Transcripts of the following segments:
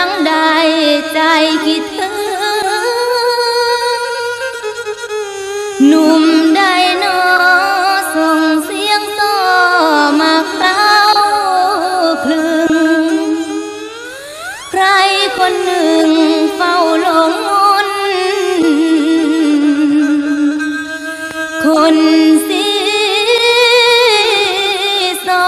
งใดใจคิดถึงหนุ่มใดนอส่งเสียงต่อมาเคล้าคลึงใครคนหนึ่งเฝ้าหลงมนคนสีซอ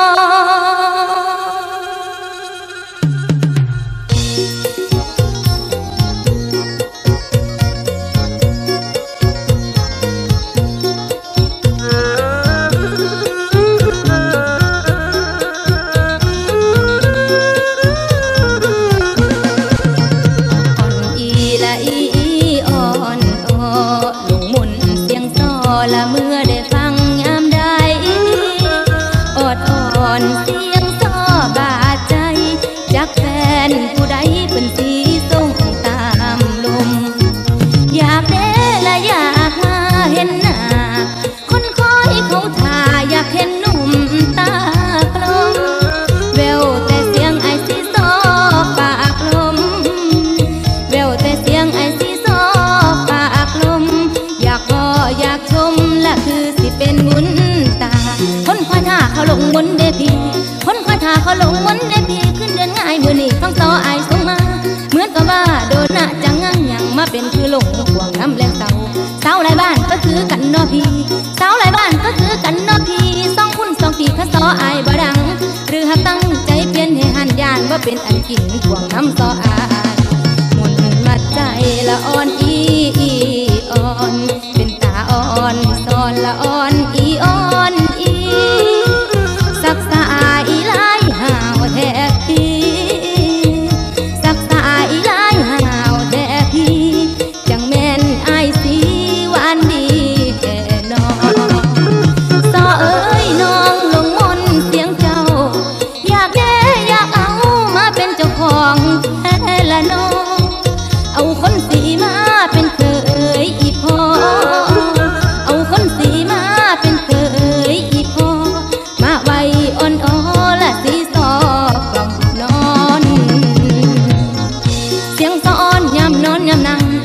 ละเมื่อได้ฟังยามใดอดอ่อนเสียงซ้อบาดใจจากแฟนผู้ใดเป็นสีส่งตามลมอยากเด้และอยากมาเห็นหน้าคนคอยเขาท่าอยากเห็นหนุ่มตากลมแววแต่เสียงไอซีซอปากลมแววแต่เสียงไอซีซอปากลมอยากก็อยากชมและคือสิเป็นบุญตาคนคอยท่าเขาลงบนเดพีคนคอยท่าเขาลงบนเดพีขึ้นเดือนง่ายมือนี่ฟังต่อไอส่งมาเหมือนกับว่าโดนหน้าจังงังยังมาเป็นคือหลงห่วงน้ำแรงเศร้าสาวหลายบ้านก็คือกันนอพีสาวหลายบ้านก็คือกันนอพีสองคุณสองปีข้าซอไอบ่ดังหรือหากตั้งใจเปลี่ยนให้หันยานว่าเป็นอันกินห่วงน้ำซอไอมนมัดใจละอ่อนอีอ่อนเป็นตาอ่อนสอนละอ่อนอีอ่อนอีสักสายลายหาวแทบพี่สักสายลายหาวแทบพี่จังแม่นไอสีหวานดีแท่น้องสอเอ้ยน้องลงมนเสียงเจ้าอยากแย่อยากเอามาเป็นเจ้าของแท้ละน้องเอาคนสีมาเป็นเคยอีพอเอาคนสีมาเป็นเคยอีพอมาไว้อ่อนอ้อและสีซอกล่อมนอนเสียงซ้อนยามนอนยามนั่ง